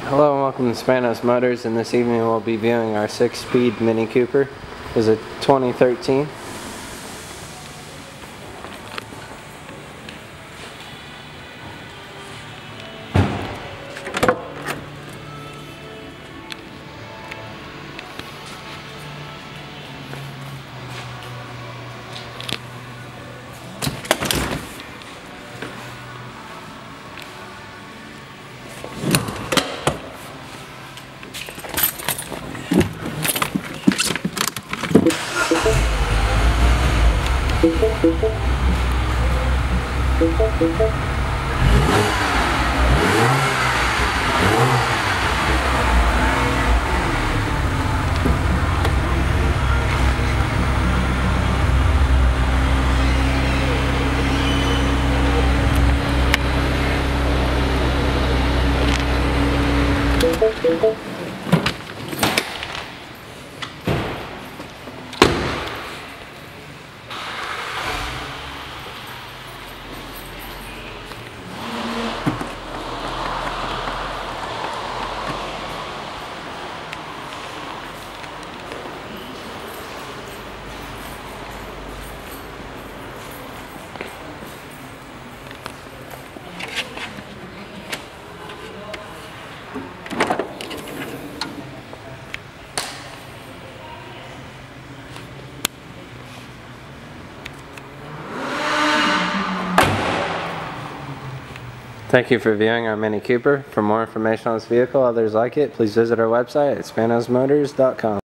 Hello and welcome to Spanos Motors, and this evening we'll be viewing our 6-speed Mini Cooper. It's a 2013. Thank you for viewing our Mini Cooper. For more information on this vehicle, others like it, please visit our website at spanosmotors.com.